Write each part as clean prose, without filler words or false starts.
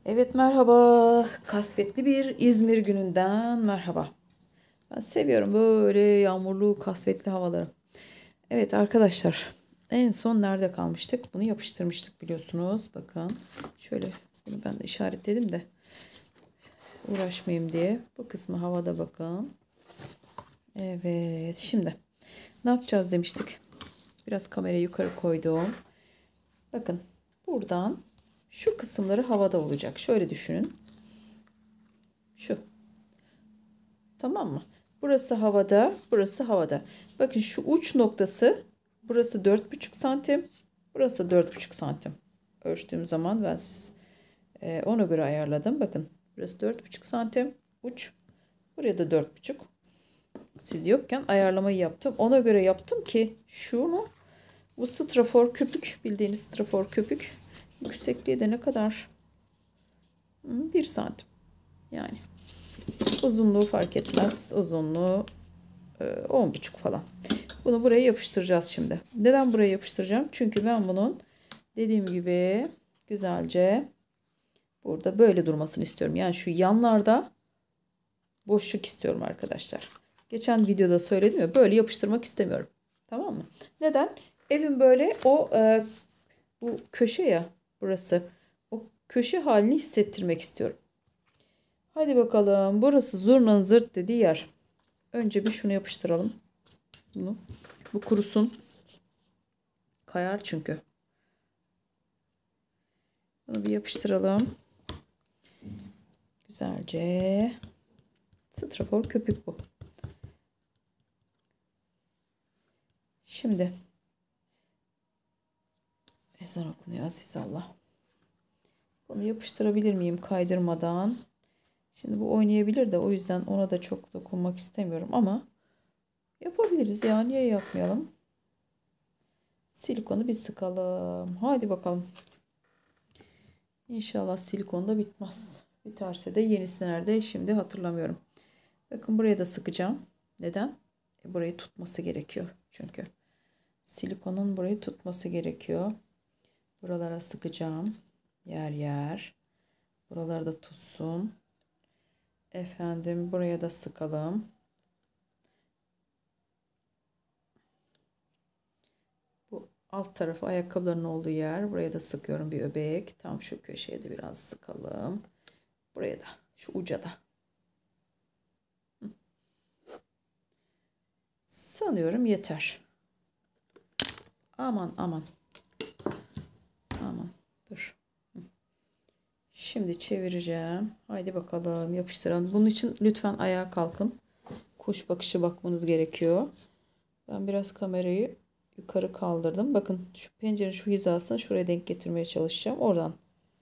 Evet merhaba. Kasvetli bir İzmir gününden merhaba. Ben seviyorum böyle yağmurlu kasvetli havaları. Evet arkadaşlar en son nerede kalmıştık? Bunu yapıştırmıştık biliyorsunuz. Bakın şöyle bunu ben de işaretledim de uğraşmayayım diye. Bu kısmı havada bakın. Evet şimdi ne yapacağız demiştik. Biraz kamerayı yukarı koydum. Bakın buradan şu kısımları havada olacak. Şöyle düşünün. Şu. Tamam mı? Burası havada, burası havada. Bakın şu uç noktası burası 4,5 santim. Burası da 4,5 santim. Ölçtüğüm zaman ben ona göre ayarladım. Bakın burası 4,5 santim uç. Buraya da 4,5. Siz yokken ayarlamayı yaptım. Ona göre yaptım ki şunu bu strafor köpük bildiğiniz strafor köpük yüksekliği de ne kadar? 1 santim. Yani uzunluğu fark etmez. Uzunluğu 10,5 falan. Bunu buraya yapıştıracağız şimdi. Neden buraya yapıştıracağım? Çünkü ben bunun dediğim gibi güzelce burada böyle durmasını istiyorum. Yani şu yanlarda boşluk istiyorum arkadaşlar. Geçen videoda söyledim ya böyle yapıştırmak istemiyorum. Tamam mı? Neden? Evin böyle bu köşe ya burası. O köşe halini hissettirmek istiyorum. Hadi bakalım. Burası zurnanın zırt dediği yer. Önce bir şunu yapıştıralım. Bunu. Bu kurusun. Kayar çünkü. Bunu bir yapıştıralım. Güzelce. Strafor köpük bu. Şimdi ezan okunuyor aziz Allah. Bunu yapıştırabilir miyim kaydırmadan? Şimdi bu oynayabilir de o yüzden ona da çok dokunmak istemiyorum ama yapabiliriz ya, niye yapmayalım? Silikonu bir sıkalım. Hadi bakalım. İnşallah silikon da bitmez. Biterse de yenisi nerede şimdi hatırlamıyorum. Bakın buraya da sıkacağım. Neden? Burayı tutması gerekiyor çünkü. Silikonun burayı tutması gerekiyor. Buralara sıkacağım. Yer yer. Buraları da tutsun. Efendim buraya da sıkalım. Bu alt tarafı ayakkabıların olduğu yer. Buraya da sıkıyorum bir öbek. Tam şu köşeye de biraz sıkalım. Buraya da şu uca da. Sanıyorum yeter. Aman aman. Aman. Dur. Şimdi çevireceğim. Haydi bakalım yapıştıralım. Bunun için lütfen ayağa kalkın. Kuş bakışı bakmanız gerekiyor. Ben biraz kamerayı yukarı kaldırdım. Bakın şu pencerenin şu hizasını şuraya denk getirmeye çalışacağım. Oradan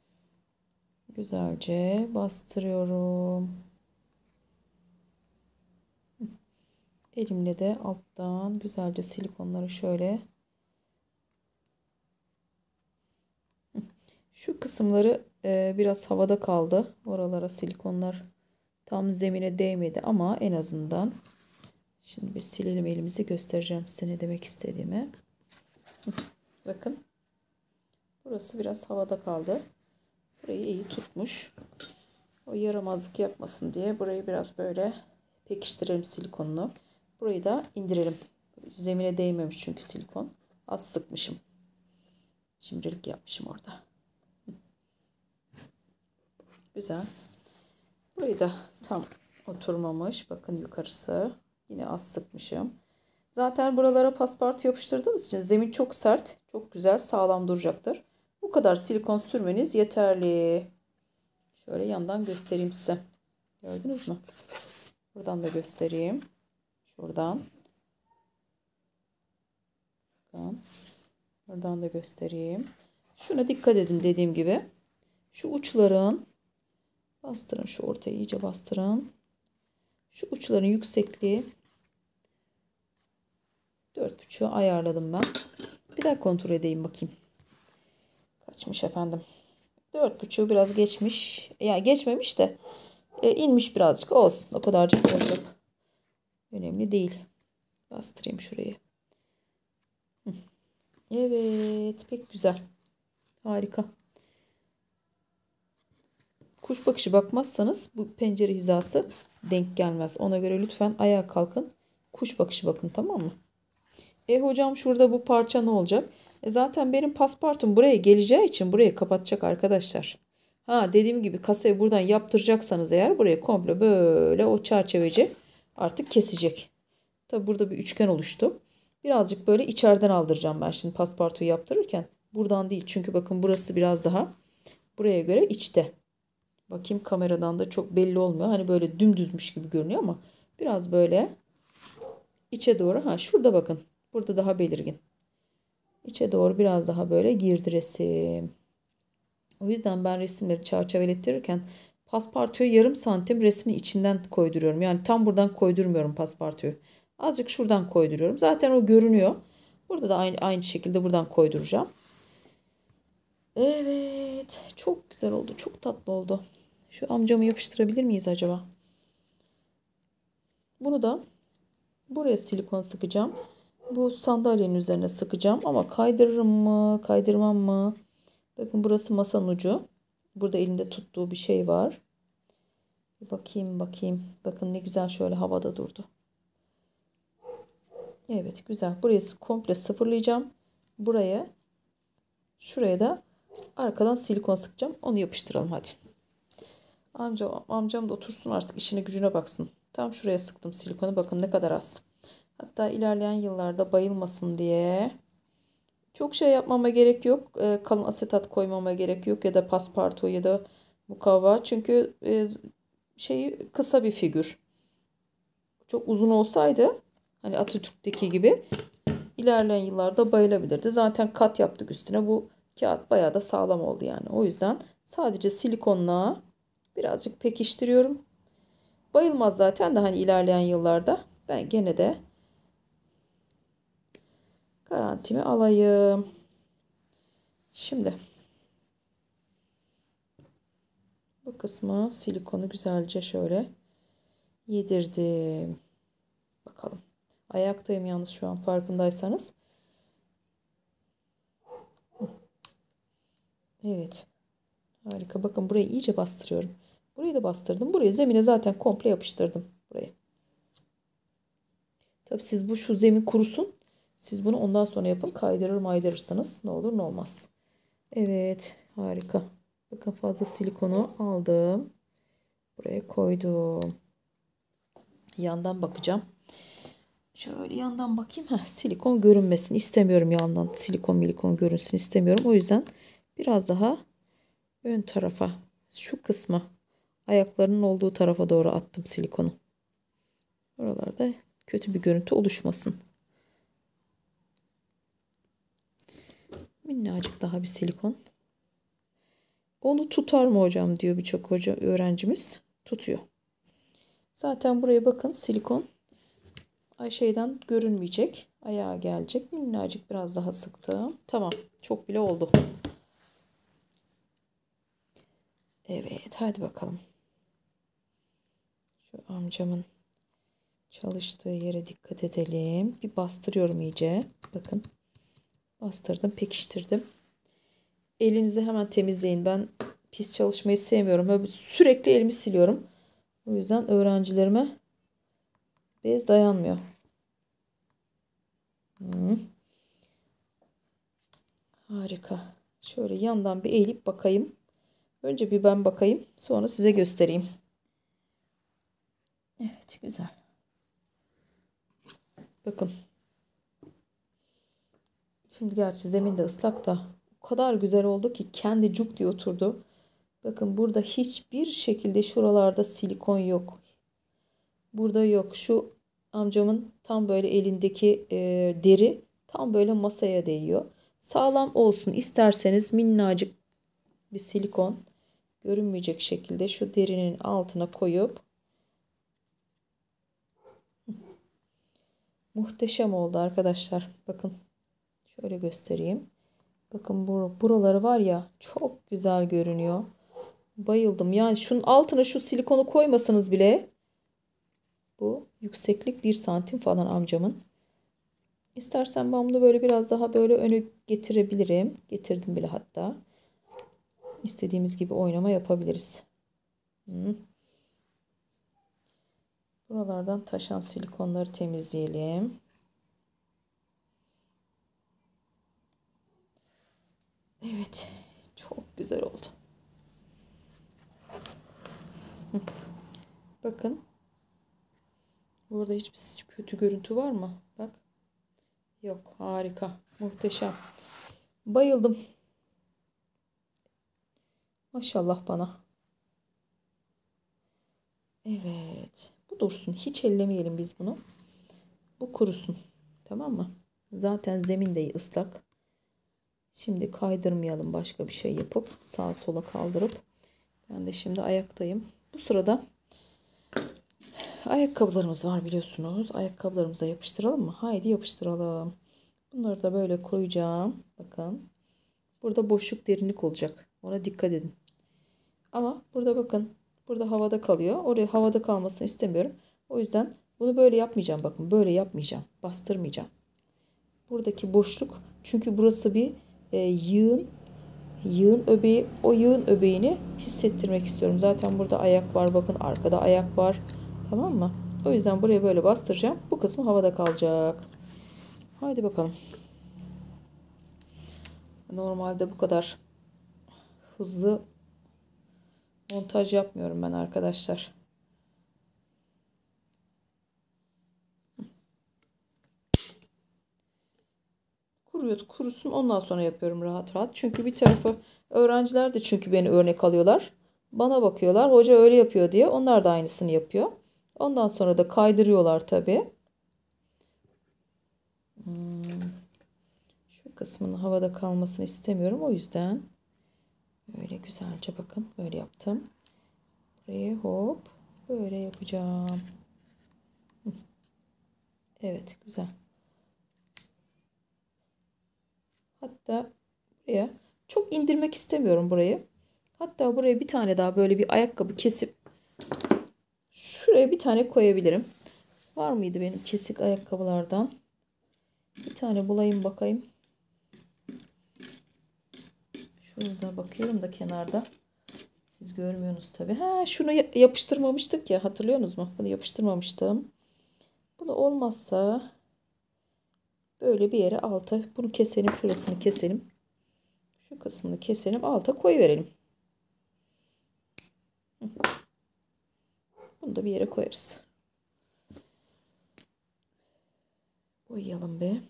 güzelce bastırıyorum. Elimle de alttan güzelce silikonları şöyle. Şu kısımları biraz havada kaldı. Oralara silikonlar tam zemine değmedi ama en azından şimdi bir silelim elimizi, göstereceğim size ne demek istediğimi. Bakın. Burası biraz havada kaldı. Burayı iyi tutmuş. O yaramazlık yapmasın diye burayı biraz böyle pekiştirelim silikonunu. Burayı da indirelim. Zemine değmemiş çünkü silikon. Az sıkmışım. Şimdilik yapmışım orada. Güzel. Burayı da tam oturmamış. Bakın yukarısı. Yine az sıkmışım. Zaten buralara paspartu yapıştırdığımız için zemin çok sert. Çok güzel sağlam duracaktır. Bu kadar silikon sürmeniz yeterli. Şöyle yandan göstereyim size. Gördünüz mü? Buradan da göstereyim. Şuradan. Bakın. Buradan da göstereyim. Şuna dikkat edin dediğim gibi. Şu uçların bastırın. Şu ortayı iyice bastırın. Şu uçların yüksekliği 4,5'u ayarladım ben. Bir daha kontrol edeyim bakayım. Kaçmış efendim. 4,5'u biraz geçmiş. Yani geçmemiş de inmiş birazcık. Olsun. O kadarcık olacak. Önemli değil. Bastırayım şurayı. Evet. Pek güzel. Harika. kuş bakışı bakmazsanız bu pencere hizası denk gelmez. Ona göre lütfen ayağa kalkın. Kuş bakışı bakın, tamam mı? Hocam şurada bu parça ne olacak? Zaten benim paspartum buraya geleceği için burayı kapatacak arkadaşlar. Ha, dediğim gibi kasayı buradan yaptıracaksanız eğer buraya komple böyle o çerçeveci artık kesecek. Tabi burada bir üçgen oluştu. Birazcık böyle içeriden aldıracağım ben şimdi paspartuyu yaptırırken. Buradan değil çünkü bakın burası biraz daha buraya göre içte. Bakayım kameradan da çok belli olmuyor. Hani böyle dümdüzmüş gibi görünüyor ama biraz böyle içe doğru. Ha, şurada bakın. Burada daha belirgin. İçe doğru biraz daha böyle girdi resim. O yüzden ben resimleri çerçevelettirirken paspartuyu yarım santim resmin içinden koyduruyorum. Yani tam buradan koydurmuyorum paspartuyu. Azıcık şuradan koyduruyorum. Zaten o görünüyor. Burada da aynı şekilde buradan koyduracağım. Evet. Çok güzel oldu. Çok tatlı oldu. Şu amcamı yapıştırabilir miyiz acaba? Bunu da buraya silikon sıkacağım. Bu sandalyenin üzerine sıkacağım. Ama kaydırırım mı? Kaydırmam mı? Bakın burası masanın ucu. Burada elimde tuttuğu bir şey var. Bir bakayım. Bakın ne güzel şöyle havada durdu. Evet, güzel. Burayı komple sıfırlayacağım. Şuraya da arkadan silikon sıkacağım. Onu yapıştıralım hadi. Amcam da otursun artık, işine gücüne baksın. Tam şuraya sıktım silikonu. Bakın ne kadar az. Hatta ilerleyen yıllarda bayılmasın diye çok şey yapmama gerek yok. Kalın asetat koymama gerek yok ya da paspartu ya da mukavva. Çünkü kısa bir figür. Çok uzun olsaydı hani Atatürk'teki gibi ilerleyen yıllarda bayılabilirdi. Zaten kat yaptık üstüne. Bu kağıt bayağı da sağlam oldu yani. O yüzden sadece silikonla birazcık pekiştiriyorum. Bayılmaz zaten de hani ilerleyen yıllarda. Ben gene de garantimi alayım. Şimdi bu kısma silikonu güzelce şöyle yedirdim. Bakalım. Ayaktayım yalnız şu an, farkındaysanız. Evet. Harika. Bakın burayı iyice bastırıyorum. Burayı da bastırdım. Burayı zemine zaten komple yapıştırdım. Buraya. Tabii siz şu zemin kurusun. Siz bunu ondan sonra yapın. Maydırırsanız ne olur ne olmaz. Evet. Harika. Bakın fazla silikonu aldım. Buraya koydum. Yandan bakacağım. Şöyle yandan bakayım. Silikon görünmesin istemiyorum yandan. Silikon görünsün istemiyorum. O yüzden biraz daha ön tarafa, şu kısma, ayaklarının olduğu tarafa doğru attım silikonu. Oralarda kötü bir görüntü oluşmasın. Minnacık daha bir silikon. Onu tutar mı hocam diyor birçok öğrencimiz. Tutuyor. Zaten buraya bakın, silikon şeyden görünmeyecek. Ayağa gelecek. Minnacık biraz daha sıktım. Tamam. Çok bile oldu. Evet. Hadi bakalım. Şu amcamın çalıştığı yere dikkat edelim. Bir bastırıyorum iyice. Bakın. Bastırdım. Pekiştirdim. Elinizi hemen temizleyin. Ben pis çalışmayı sevmiyorum. Böyle sürekli elimi siliyorum. O yüzden öğrencilerime bez dayanmıyor. Harika. Şöyle yandan bir eğilip bakayım. Önce bir ben bakayım. Sonra size göstereyim. Evet, güzel. Bakın. Şimdi gerçi zemin de ıslak da o kadar güzel oldu ki kendi cuk diye oturdu. Bakın burada hiçbir şekilde şuralarda silikon yok. Burada yok. Şu amcamın tam böyle elindeki deri tam böyle masaya değiyor. Sağlam olsun isterseniz minnacık bir silikon görünmeyecek şekilde şu derinin altına koyup muhteşem oldu arkadaşlar. Bakın şöyle göstereyim. Bakın buraları var ya, çok güzel görünüyor. Bayıldım. Yani şunun altına şu silikonu koymasanız bile bu yükseklik 1 santim falan amcamın. İstersen ben bunu böyle biraz daha böyle öne getirebilirim. Getirdim bile hatta. İstediğimiz gibi oynama yapabiliriz. Hı. Buralardan taşan silikonları temizleyelim. Evet. Çok güzel oldu. Hı. Bakın. Burada hiçbir kötü görüntü var mı? Bak. Yok. Harika. Muhteşem. Bayıldım. Maşallah bana. Evet. Bu dursun. Hiç ellemeyelim biz bunu. Bu kurusun. Tamam mı? Zaten zemin de ıslak. Şimdi kaydırmayalım, başka bir şey yapıp sağa sola kaldırıp. Ben de şimdi ayaktayım. Bu sırada ayakkabılarımız var biliyorsunuz. Ayakkabılarımıza yapıştıralım mı? Haydi yapıştıralım. Bunları da böyle koyacağım. Bakın. Burada boşluk, derinlik olacak. Ona dikkat edin. Ama burada bakın. Burada havada kalıyor. Oraya havada kalmasını istemiyorum. O yüzden bunu böyle yapmayacağım. Bakın böyle yapmayacağım. Bastırmayacağım. Buradaki boşluk. Çünkü burası bir yığın. Yığın öbeği. O yığın öbeğini hissettirmek istiyorum. Zaten burada ayak var. Bakın arkada ayak var. Tamam mı? O yüzden buraya böyle bastıracağım. Bu kısmı havada kalacak. Haydi bakalım. Normalde bu kadar hızlı montaj yapmıyorum ben arkadaşlar. Kurusun, ondan sonra yapıyorum rahat rahat. Çünkü bir tarafı öğrenciler de çünkü beni örnek alıyorlar. Bana bakıyorlar. Hoca öyle yapıyor diye. Onlar da aynısını yapıyor. Ondan sonra da kaydırıyorlar tabii. Şu kısmının havada kalmasını istemiyorum. O yüzden böyle güzelce bakın böyle yaptım. Burayı hop böyle yapacağım. Evet, güzel. Hatta buraya çok indirmek istemiyorum burayı. Hatta buraya bir tane daha böyle bir ayakkabı kesip şuraya bir tane koyabilirim. Var mıydı benim kesik ayakkabılardan? Bir tane bulayım bakayım. Şurada bakıyorum da kenarda. Siz görmüyorsunuz tabii. Ha, şunu yapıştırmamıştık ya, hatırlıyorsunuz mu? Bunu yapıştırmamıştım. Bunu olmazsa böyle bir yere alta bunu keselim, şurasını keselim. Şu kısmını keselim, alta koyuverelim. Bunu da bir yere koyarız. Boyayalım be.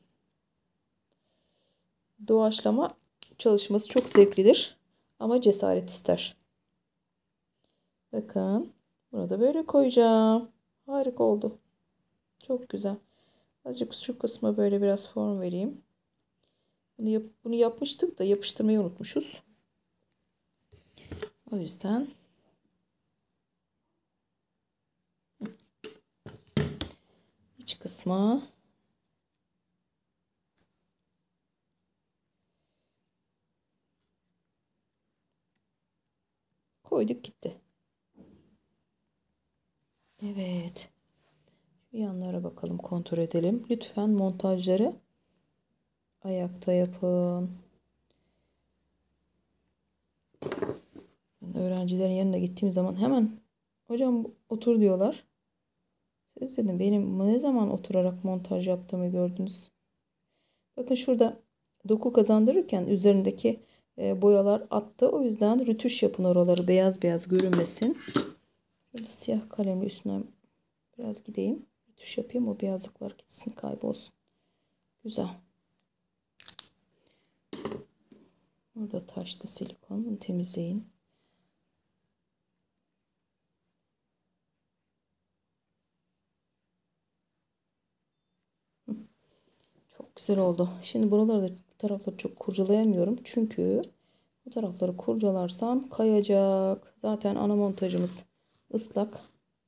Doğaçlama çalışması çok zevklidir ama cesaret ister. Bakın, bunu da böyle koyacağım. Harika oldu. Çok güzel. Azıcık şu kısma böyle biraz form vereyim. Bunu yapmıştık da yapıştırmayı unutmuşuz. O yüzden iç kısma koyduk gitti. Evet. Şu yanlara bakalım, kontrol edelim. Lütfen montajları ayakta yapın. Öğrencilerin yanına gittiğim zaman hemen hocam otur diyorlar. Siz dedim benim ne zaman oturarak montaj yaptığımı gördünüz. Bakın şurada doku kazandırırken üzerindeki boyalar attı. O yüzden rötuş yapın, oraları beyaz beyaz görünmesin. Şurada siyah kalemle üstüne biraz gideyim. Rötuş yapayım, o beyazlıklar gitsin, kaybolsun. Güzel. Burada taştı silikon. Bunu temizleyin. Çok güzel oldu. Şimdi buraları da, bu tarafları çok kurcalayamıyorum. Çünkü bu tarafları kurcalarsam kayacak. Zaten ana montajımız ıslak.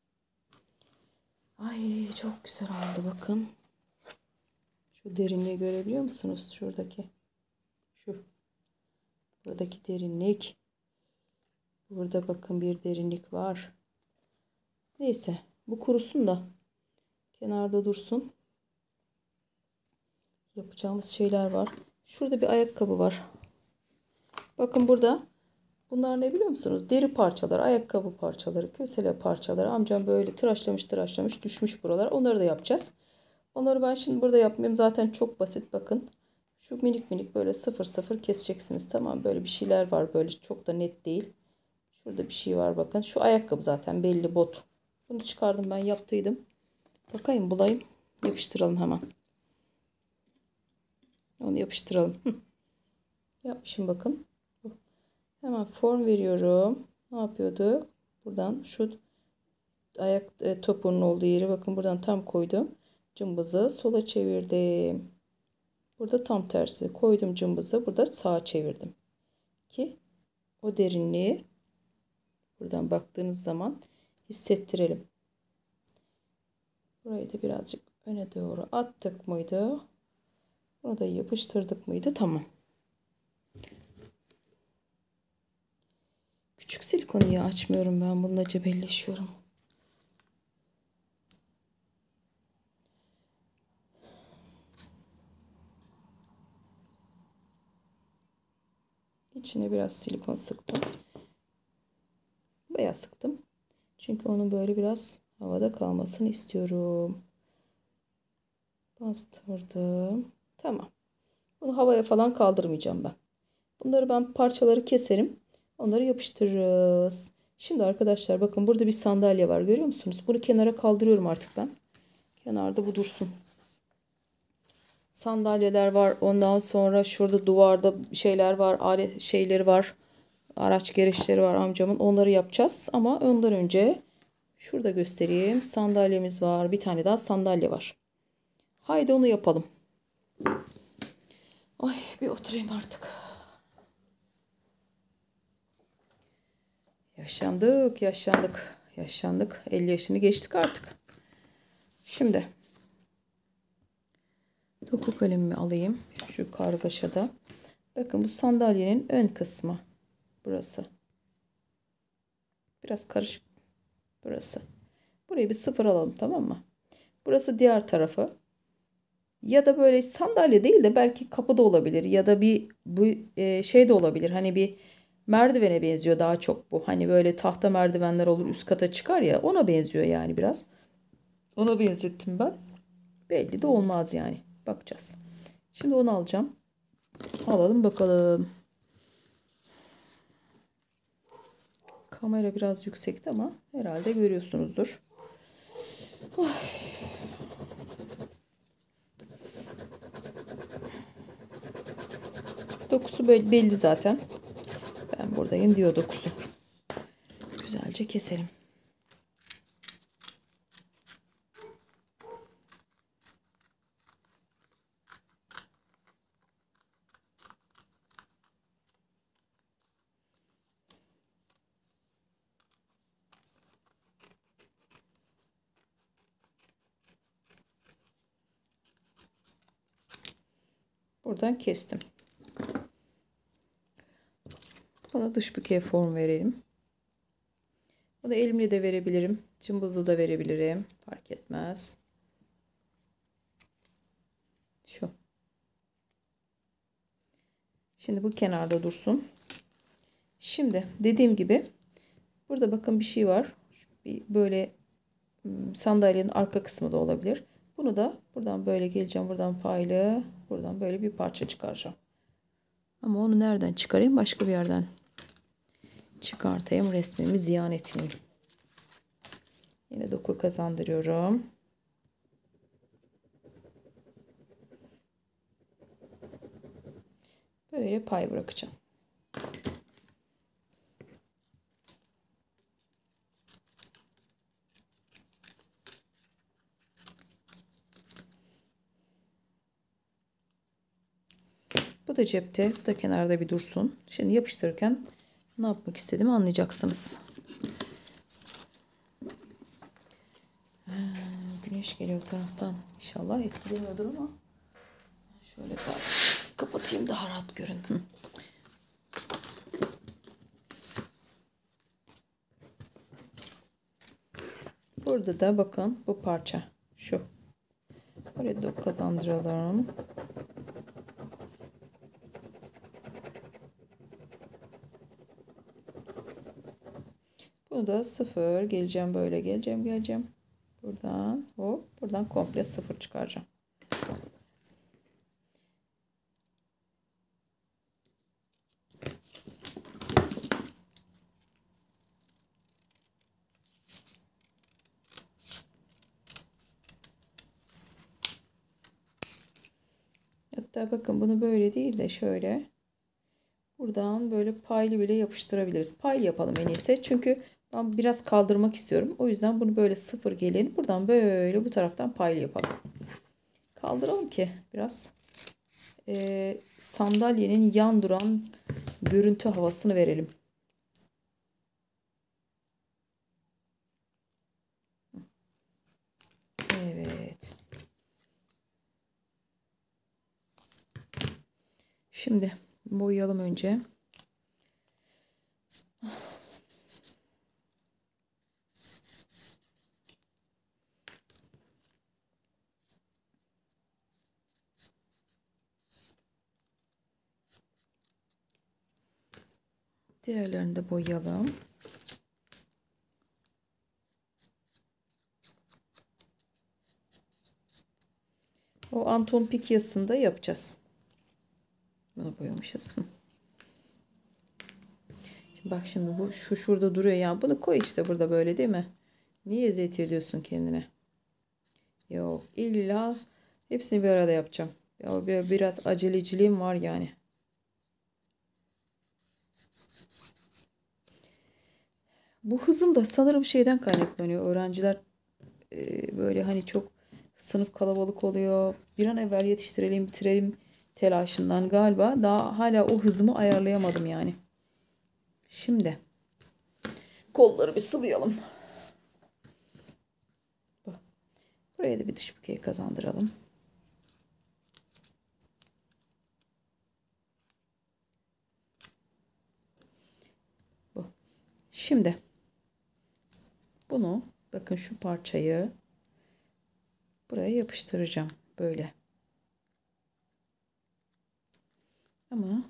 Ay çok güzel oldu bakın. Şu derinliği görebiliyor musunuz? Şuradaki. Şu. Buradaki derinlik. Burada bakın bir derinlik var. Neyse. Bu kurusun da kenarda dursun. Yapacağımız şeyler var. Şurada bir ayakkabı var. Bakın burada Bunlar ne biliyor musunuz? Deri parçaları, ayakkabı parçaları, kösele parçaları. Amcam böyle tıraşlamış düşmüş buralar. Onları da yapacağız. Onları ben şimdi burada yapmayayım. Zaten çok basit bakın. Şu minik minik böyle sıfır sıfır keseceksiniz. Tamam, böyle bir şeyler var, böyle çok da net değil. Şurada bir şey var bakın. Şu ayakkabı zaten belli, bot. Bunu çıkardım, ben yaptıydım. Bakayım bulayım. Yapıştıralım hemen. Onu yapıştıralım. Yapmışım bakın. Hemen form veriyorum. Ne yapıyordu? Buradan şu ayak topuğunun olduğu yeri bakın, buradan tam koydum. Cımbızı sola çevirdim. Burada tam tersi koydum cımbızı. Burada sağa çevirdim. Ki o derinliği buradan baktığınız zaman hissettirelim. Burayı da birazcık öne doğru attık mıydı? Bunu da yapıştırdık mıydı? Tamam. Küçük silikonu niye açmıyorum ben? Bununla cebelleşiyorum. İçine biraz silikon sıktım. Bayağı sıktım. Çünkü onun böyle biraz havada kalmasını istiyorum. Bastırdım. Tamam. Bunu havaya falan kaldırmayacağım ben. Bunları ben parçaları keserim. Onları yapıştırırız. Şimdi arkadaşlar bakın, burada bir sandalye var, görüyor musunuz? Bunu kenara kaldırıyorum artık ben. Kenarda bu dursun. Sandalyeler var. Ondan sonra şurada duvarda şeyler var. Alet şeyleri var. Araç gereçleri var amcamın. Onları yapacağız. Ama ondan önce şurada göstereyim. Sandalyemiz var. Bir tane daha sandalye var. Haydi onu yapalım. Ay, bir oturayım artık. Yaşlandık. 50 yaşını geçtik artık. Şimdi doku kalemimi alayım. Şu kargaşada. Bakın bu sandalyenin ön kısmı. Burası. Biraz karışık. Burası. Burayı bir sıfır alalım, tamam mı? Burası diğer tarafı. Ya da böyle sandalye değil de belki kapı da olabilir. Ya da bu şey de olabilir. Hani bir merdivene benziyor daha çok bu. Hani böyle tahta merdivenler olur, üst kata çıkar ya. Ona benziyor yani biraz. Ona benzettim ben. Belli de olmaz yani. Bakacağız. Şimdi onu alacağım. Alalım bakalım. Kamera biraz yüksekti ama herhalde görüyorsunuzdur. Oh. Dokusu böyle belli zaten. Ben buradayım diyor dokusu. Güzelce keselim. Buradan kestim. Buna dış bükey form verelim. Bunu elimle de verebilirim. Cımbızla da verebilirim. Fark etmez. Şu. Şimdi bu kenarda dursun. Şimdi dediğim gibi burada bakın bir şey var. Bir böyle sandalyenin arka kısmı da olabilir. Bunu da buradan böyle geleceğim. Buradan paylı. Buradan böyle bir parça çıkaracağım. Ama onu nereden çıkarayım? Başka bir yerden çıkartayım. Resmimi ziyan etmeyeyim. Yine doku kazandırıyorum. Böyle pay bırakacağım. Bu da cepte, bu da kenarda bir dursun. Şimdi yapıştırırken ne yapmak istediğimi anlayacaksınız. Güneş geliyor o taraftan. İnşallah etkilemiyordur ama şöyle kapatayım daha rahat görün. Burada da bakın bu parça şu. Buraya da kazandıralım. Bunu da sıfır geleceğim, böyle geleceğim. Buradan hop, buradan komple sıfır çıkaracağım. Hatta bakın bunu böyle değil de şöyle buradan böyle paylı bile yapıştırabiliriz. Paylı yapalım en iyisi. Çünkü ben biraz kaldırmak istiyorum. O yüzden bunu böyle sıfır gelin. Buradan böyle bu taraftan paylı yapalım. Kaldıralım ki biraz sandalyenin yan duran görüntü havasını verelim. Evet. Şimdi boyayalım önce. Diğerlerini de boyayalım. O Anton Pik yazısında yapacağız. Bunu boyamışız. Bak şimdi bu şurada duruyor ya. Bunu koy işte burada böyle değil mi? Niye eziyet ediyorsun kendine? Yok, illa hepsini bir arada yapacağım. Ya biraz aceleciliğim var yani. Bu hızım da sanırım şeyden kaynaklanıyor. Öğrenciler böyle hani çok sınıf kalabalık oluyor. Bir an evvel yetiştirelim, bitirelim telaşından galiba. Daha hala o hızımı ayarlayamadım yani. Şimdi kolları bir sıvayalım. Buraya da bir dış bükey kazandıralım. Bu. Şimdi bunu bakın şu parçayı buraya yapıştıracağım böyle. Ama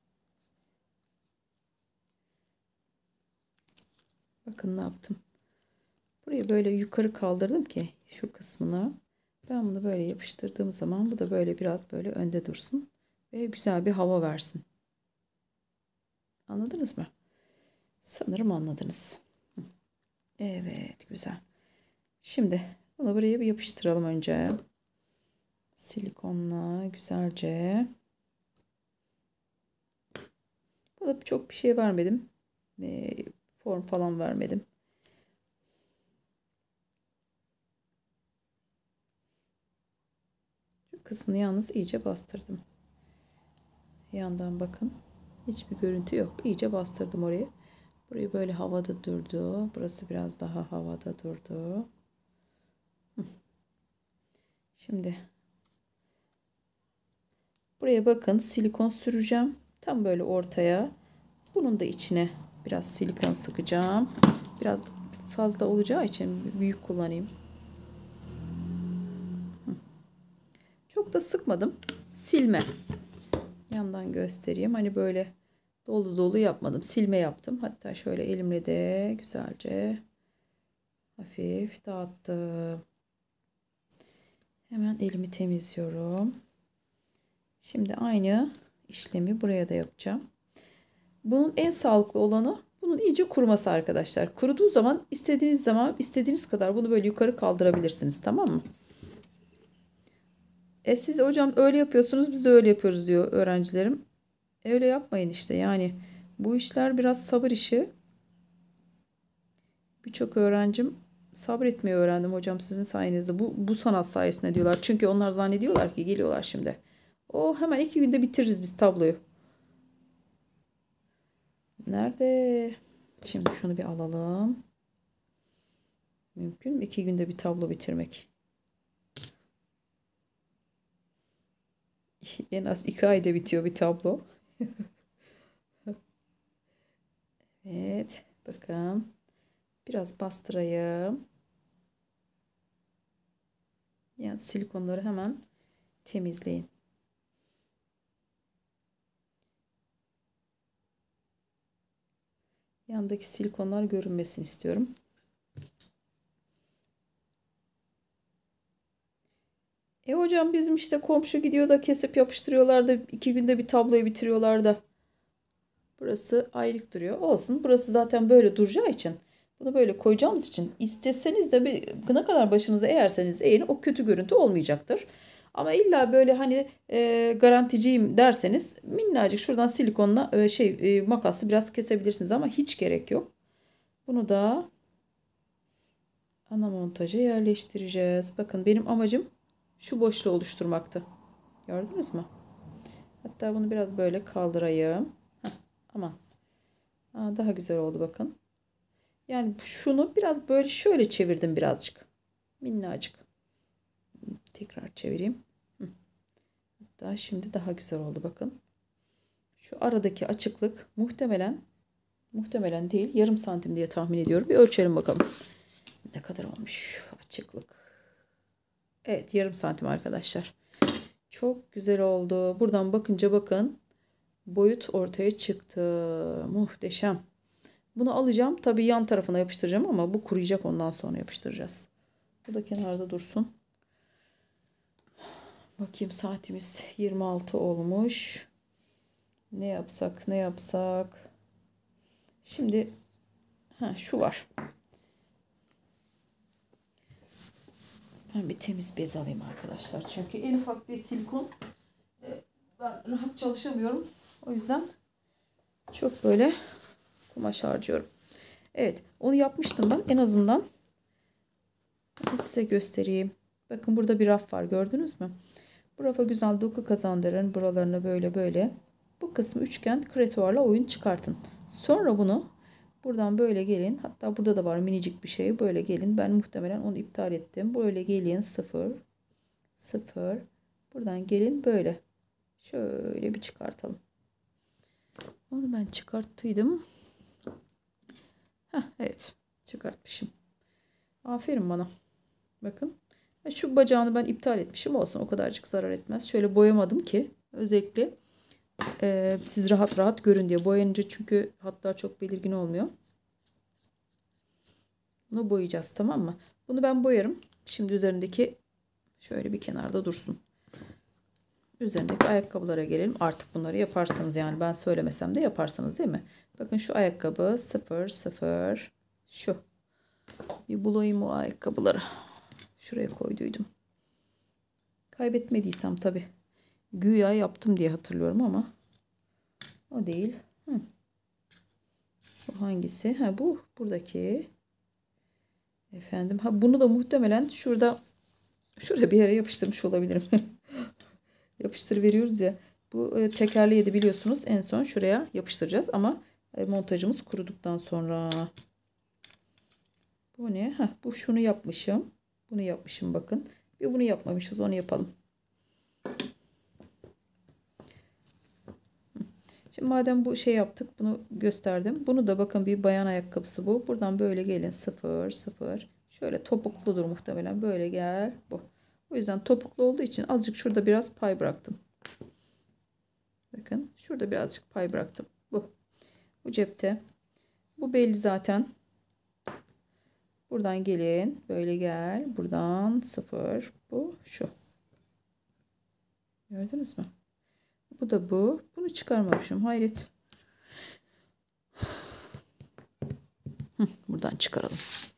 bakın ne yaptım. Burayı böyle yukarı kaldırdım ki şu kısmını. Ben bunu böyle yapıştırdığım zaman bu da böyle biraz böyle önde dursun. Ve güzel bir hava versin. Anladınız mı? Sanırım anladınız. Evet, güzel. Şimdi bunu buraya bir yapıştıralım önce. Silikonla güzelce. Bu da çok bir şey vermedim. Form falan vermedim. Şu kısmını yalnız iyice bastırdım. Yandan bakın. Hiçbir görüntü yok. İyice bastırdım orayı. Burayı böyle havada durdu. Burası biraz daha havada durdu. Şimdi buraya bakın, silikon süreceğim. Tam böyle ortaya. Bunun da içine biraz silikon sıkacağım. Biraz fazla olacağı için büyük kullanayım. Çok da sıkmadım. Silme. Yandan göstereyim. Hani böyle dolu dolu yapmadım. Silme yaptım. Hatta şöyle elimle de güzelce hafif dağıttım. Hemen elimi temizliyorum. Şimdi aynı işlemi buraya da yapacağım. Bunun en sağlıklı olanı bunun iyice kuruması arkadaşlar. Kuruduğu zaman istediğiniz kadar bunu böyle yukarı kaldırabilirsiniz, tamam mı? Siz hocam öyle yapıyorsunuz, biz de öyle yapıyoruz diyor öğrencilerim. Öyle yapmayın işte, yani bu işler biraz sabır işi. Birçok öğrencim sabretmeyi öğrendim hocam sizin sayenizde. Bu sanat sayesinde diyorlar. Çünkü onlar zannediyorlar ki geliyorlar şimdi. O hemen 2 günde bitiririz biz tabloyu. Nerede? Şimdi şunu bir alalım. Mümkün mü 2 günde bir tablo bitirmek? En az 2 ayda bitiyor bir tablo. Evet. Bakın. Biraz bastırayım. Yani silikonları hemen temizleyin. Yandaki silikonlar görünmesini istiyorum. Hocam bizim işte komşu gidiyor da kesip yapıştırıyorlar da 2 günde bir tabloyu bitiriyorlar da. Burası ayrık duruyor. Olsun. Burası zaten böyle duracağı için. Bunu böyle koyacağımız için isteseniz de ne kadar başınıza eğerseniz eğin o kötü görüntü olmayacaktır. Ama illa böyle hani garanticiyim derseniz minnacık şuradan silikonla makasla biraz kesebilirsiniz ama hiç gerek yok. Bunu da ana montaja yerleştireceğiz. Bakın benim amacım şu boşluğu oluşturmaktı. Gördünüz mü? Hatta bunu biraz böyle kaldırayım. Aman. Daha güzel oldu bakın. Yani şunu biraz böyle şöyle çevirdim birazcık. Minnacık. Tekrar çevireyim. Hatta şimdi daha güzel oldu bakın. Şu aradaki açıklık muhtemelen değil yarım santim diye tahmin ediyorum. Bir ölçelim bakalım. Ne kadar olmuş açıklık. Evet, yarım santim arkadaşlar. Çok güzel oldu. Buradan bakınca bakın boyut ortaya çıktı. Muhteşem. Bunu alacağım. Tabii yan tarafına yapıştıracağım ama bu kuruyacak, ondan sonra yapıştıracağız. Bu da kenarda dursun. Bakayım, saatimiz 26 olmuş. Ne yapsak? Şimdi şu var. Ben bir temiz bez alayım arkadaşlar. Çünkü en ufak bir silikon ben rahat çalışamıyorum. O yüzden çok böyle kumaş harcıyorum. Evet, onu yapmıştım ben. En azından size göstereyim. Bakın burada bir raf var, gördünüz mü? Bu rafa güzel doku kazandırın. Buralarına böyle. Bu kısmı üçgen kretuarla oyun çıkartın. Sonra bunu buradan böyle gelin. Hatta burada da var minicik bir şey. Böyle gelin. Ben muhtemelen onu iptal ettim. Böyle gelin. 0 0. Buradan gelin böyle. Şöyle bir çıkartalım. Onu ben çıkarttıydım. Evet. Çıkartmışım. Aferin bana. Bakın. Şu bacağını ben iptal etmişim. Olsun, o kadarcık zarar etmez. Şöyle boyamadım ki özellikle siz rahat rahat görün diye. Boyanınca çünkü hatlar çok belirgin olmuyor. Bunu boyayacağız, tamam mı? Bunu ben boyarım. Şimdi üzerindeki şöyle bir kenarda dursun. Üzerindeki ayakkabılara gelelim. Artık bunları yaparsınız, yani ben söylemesem de yaparsınız değil mi? Bakın şu ayakkabı 0 0. Şu. Bir bulayım o ayakkabıları. Şuraya koyduydum. Kaybetmediysem tabii. Güya yaptım diye hatırlıyorum ama o değil. Bu hangisi? Bu buradaki. Efendim. Bunu da muhtemelen şuraya bir yere yapıştırmış olabilirim. Yapıştır veriyoruz ya. Bu tekerleği de biliyorsunuz en son şuraya yapıştıracağız ama montajımız kuruduktan sonra. Bu ne? Bu şunu yapmışım. Bunu yapmışım bakın. Bir bunu yapmamışız, onu yapalım. Şimdi madem bu yaptık, bunu gösterdim. Bunu da bakın bir bayan ayakkabısı bu. Buradan böyle gelin 0 0. Şöyle topukludur muhtemelen. Böyle gel bu. O yüzden topuklu olduğu için azıcık şurada biraz pay bıraktım. Bakın şurada birazcık pay bıraktım. Bu. Bu cepte. Bu belli zaten. Buradan gelin. Böyle gel. Buradan 0. Bu şu. Gördünüz mü? Bu da bu. Bunu çıkarmamışım. Hayret. Buradan çıkaralım.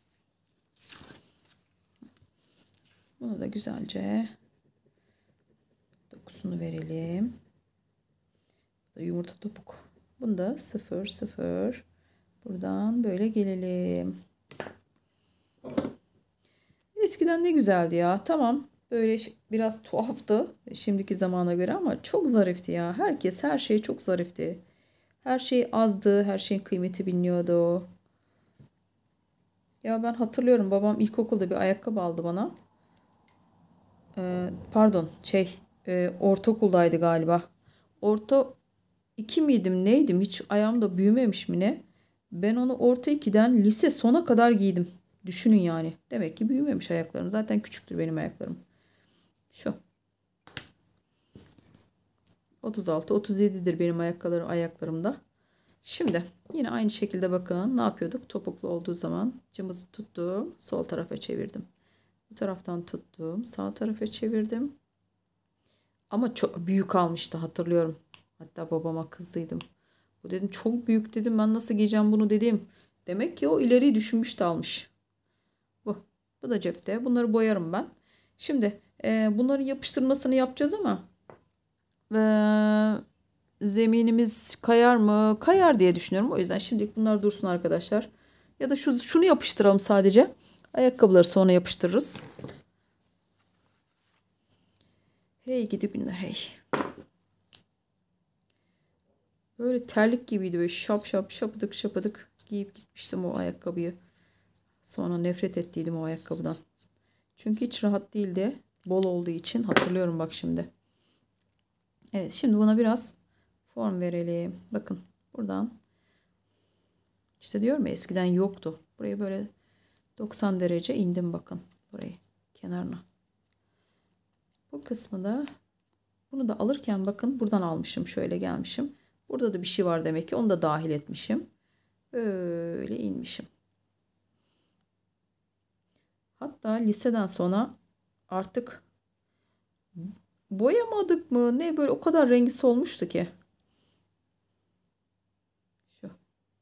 Bunu da güzelce dokusunu verelim. Yumurta topuk. Bunda 0 0. Buradan böyle gelelim. Eskiden ne güzeldi ya. Tamam. Böyle biraz tuhaftı şimdiki zamana göre ama çok zarifti ya. Herkes, her şey çok zarifti. Her şey azdı. Her şeyin kıymeti biliniyordu. Ya ben hatırlıyorum, babam ilkokulda bir ayakkabı aldı bana. Pardon, ortaokuldaydı galiba. Orta 2 miydim neydim, hiç ayağım da büyümemiş mi ne? Ben onu orta 2'den lise sona kadar giydim. Düşünün yani. Demek ki büyümemiş ayaklarım. Zaten küçüktür benim ayaklarım. Şu. 36 37'dir benim ayaklarımda. Şimdi yine aynı şekilde bakın ne yapıyorduk? Topuklu olduğu zaman cımbızı tuttum. Sol tarafa çevirdim. Bu taraftan tuttum. Sağ tarafa çevirdim. Ama çok büyük almıştı hatırlıyorum. Hatta babama kızdıydım. Bu dedim çok büyük dedim. Ben nasıl giyeceğim bunu dedim. Demek ki o ileriyi düşünmüş de almış. Bu. Bu da cepte. Bunları boyarım ben. Şimdi bunların yapıştırmasını yapacağız ama zeminimiz kayar mı? Kayar diye düşünüyorum. O yüzden şimdilik bunlar dursun arkadaşlar. Ya da şunu yapıştıralım sadece. Ayakkabıları sonra yapıştırırız. Hey gidi günler hey. Böyle terlik gibiydi, böyle şap şap şapıdık şapıdık giyip gitmiştim o ayakkabıyı. Sonra nefret ettiydim o ayakkabıdan. Çünkü hiç rahat değildi. Bol olduğu için hatırlıyorum bak şimdi. Evet, şimdi buna biraz form verelim. Bakın buradan. İşte diyorum ya, eskiden yoktu. Burayı böyle 90 derece indim bakın. Burayı kenarına. Bu kısmı da, bunu da alırken bakın buradan almışım. Şöyle gelmişim. Burada da bir şey var demek ki. Onu da dahil etmişim. Böyle inmişim. Hatta liseden sonra artık boyamadık mı? Ne böyle o kadar rengi solmuştu ki. Şu.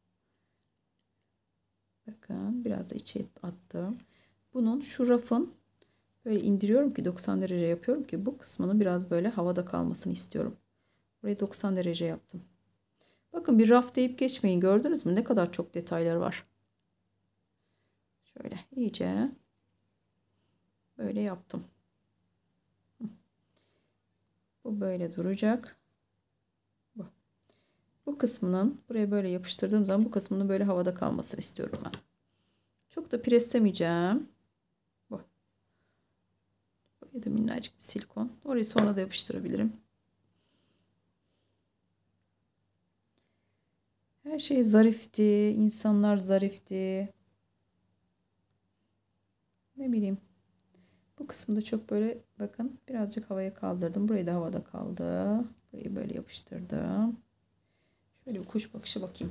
Bakın biraz da içe attım. Bunun şu rafın böyle indiriyorum ki 90 derece yapıyorum ki bu kısmının biraz böyle havada kalmasını istiyorum. Burayı 90 derece yaptım. Bakın bir raf deyip geçmeyin, gördünüz mü? Ne kadar çok detaylar var. Şöyle iyice böyle yaptım. Bu böyle duracak. Bu kısmının buraya böyle yapıştırdığım zaman bu kısmının böyle havada kalmasını istiyorum ben. Çok da preslemeyeceğim. Bu. Buraya da minnacık bir silikon. Orayı sonra da yapıştırabilirim. Her şey zarifti. İnsanlar zarifti. Ne bileyim. Bu kısımda çok böyle bakın birazcık havaya kaldırdım. Burayı da havada kaldı. Burayı böyle yapıştırdım. Şöyle bir kuş bakışı bakayım.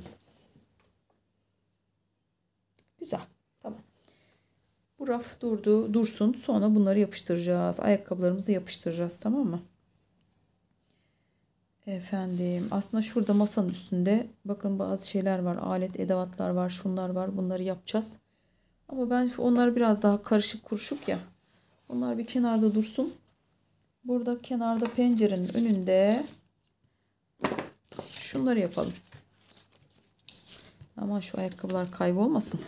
Güzel. Tamam. Bu raf dursun. Sonra bunları yapıştıracağız. Ayakkabılarımızı yapıştıracağız. Tamam mı? Efendim. Aslında şurada masanın üstünde bakın bazı şeyler var. Alet edevatlar var. Şunlar var. Bunları yapacağız. Ama ben onlar biraz daha karışık kuruşuk ya. Onlar bir kenarda dursun. Burada kenarda pencerenin önünde şunları yapalım. Aman şu ayakkabılar kaybolmasın.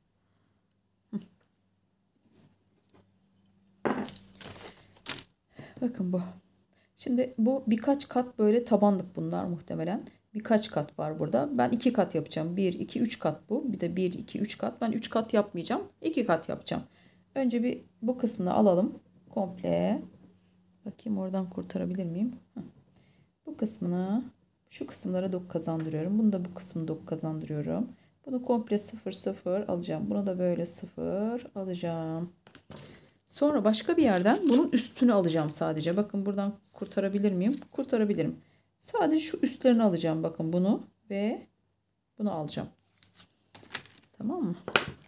Bakın bu. Şimdi bu birkaç kat böyle tabanlık bunlar muhtemelen. Birkaç kat var burada. Ben 2 kat yapacağım. 1, 2, 3 kat bu. Bir de 1, 2, 3 kat. Ben 3 kat yapmayacağım. 2 kat yapacağım. Önce bir bu kısmını alalım. Komple. Bakayım oradan kurtarabilir miyim? Bu kısmını, şu kısımlara dok kazandırıyorum. Bunu da bu kısmı dok kazandırıyorum. Bunu komple 0 0 alacağım. Bunu da böyle 0 alacağım. Sonra başka bir yerden bunun üstünü alacağım sadece. Bakın buradan kurtarabilir miyim? Kurtarabilirim. Sadece şu üstlerini alacağım. Bakın bunu ve bunu alacağım. Tamam mı?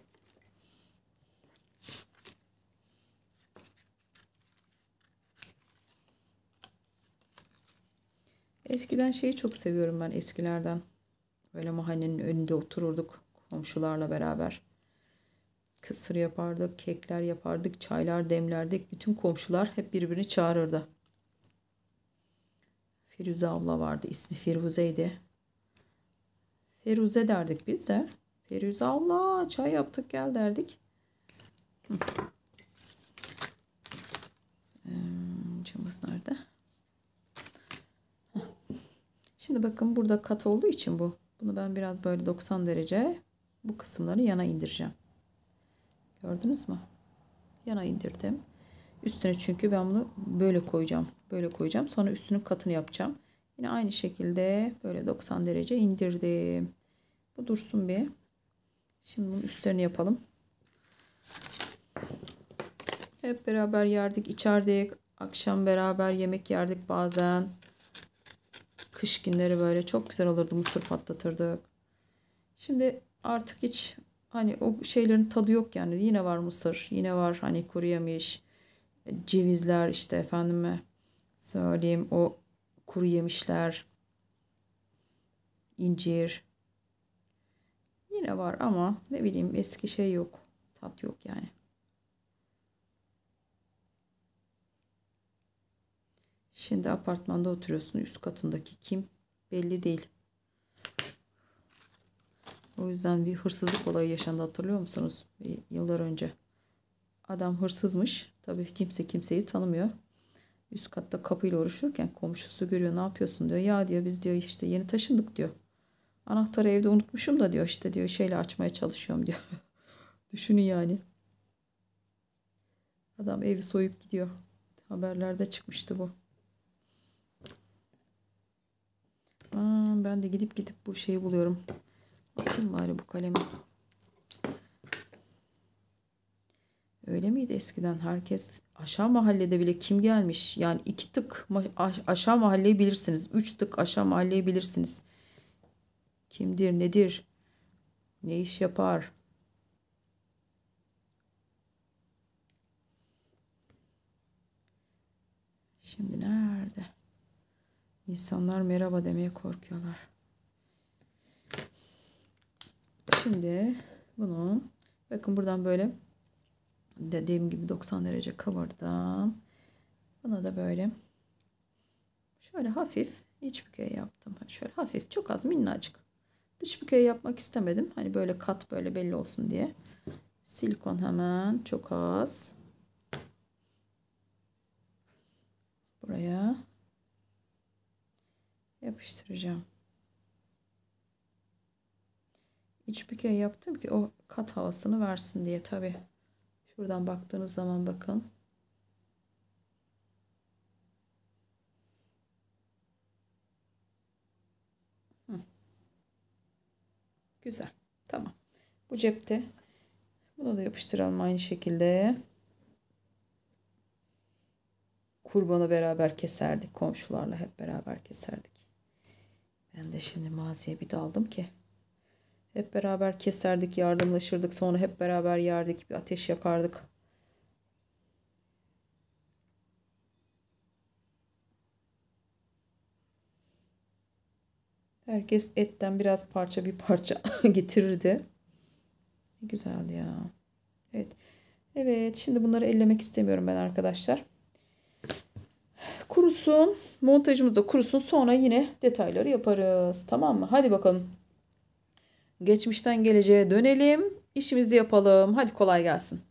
Eskiden şeyi çok seviyorum ben, eskilerden. Böyle mahallenin önünde otururduk komşularla beraber. Kısır yapardık, kekler yapardık, çaylar demlerdik. Bütün komşular hep birbirini çağırırdı. Firuze abla vardı. İsmi Firuze'ydi. Feruze derdik biz de. Firuze abla çay yaptık gel derdik. Camımız nerede? Şimdi bakın burada kat olduğu için bu. Bunu ben biraz böyle 90 derece bu kısımları yana indireceğim. Gördünüz mü? Yana indirdim. Üstüne çünkü ben bunu böyle koyacağım. Böyle koyacağım. Sonra üstünün katını yapacağım. Yine aynı şekilde böyle 90 derece indirdim. Bu dursun bir. Şimdi bunun üstlerini yapalım. Hep beraber yerdik, içerdik. Akşam beraber yemek yerdik bazen. Kış günleri böyle çok güzel olurdu. Mısır patlatırdık. Şimdi artık hiç hani o şeylerin tadı yok yani. Yine var mısır, yine var hani kuru yemiş, cevizler işte efendime söyleyeyim o kuru yemişler, incir yine var ama ne bileyim eski şey yok. Tat yok yani. Şimdi apartmanda oturuyorsun. Üst katındaki kim belli değil. O yüzden bir hırsızlık olayı yaşandı, hatırlıyor musunuz? Yıllar önce. Adam hırsızmış. Tabii kimse kimseyi tanımıyor. Üst katta kapıyla uğraşırken komşusu görüyor, ne yapıyorsun diyor. Ya diyor biz diyor işte yeni taşındık diyor. Anahtarı evde unutmuşum da diyor işte diyor şeyle açmaya çalışıyorum diyor. Düşünün yani. Adam evi soyup gidiyor. Haberlerde çıkmıştı bu. Ben de gidip bu şeyi buluyorum. Atayım bari bu kalemi. Öyle miydi eskiden? Herkes aşağı mahallede bile kim gelmiş? Yani 2 tık aşağı mahalleyi bilirsiniz. 3 tık aşağı mahalleyi bilirsiniz. Kimdir, nedir? Ne iş yapar? Şimdi nerede? İnsanlar merhaba demeye korkuyorlar. Şimdi bunu bakın buradan böyle dediğim gibi 90 derece kavurdım. Buna da böyle şöyle hafif iç bükey yaptım. Şöyle hafif, çok az, minnacık. Dış bükey yapmak istemedim. Hani böyle kat böyle belli olsun diye. Silikon hemen çok az. Buraya yapıştıracağım. İç bükey yaptım ki o kat havasını versin diye tabii. Şuradan baktığınız zaman bakın. Güzel. Tamam. Bu cepte. Bunu da yapıştıralım aynı şekilde. Kurbanı beraber keserdik. Komşularla hep beraber keserdik. Ben de şimdi maziye bir daldım ki. Hep beraber keserdik, yardımlaşırdık. Sonra hep beraber yerdik. Bir ateş yakardık. Herkes etten biraz parça bir parça getirirdi. Ne güzeldi ya. Evet. Evet. Şimdi bunları ellemek istemiyorum ben arkadaşlar. Kurusun. Montajımız da kurusun. Sonra yine detayları yaparız. Tamam mı? Hadi bakalım. Geçmişten geleceğe dönelim. İşimizi yapalım. Hadi kolay gelsin.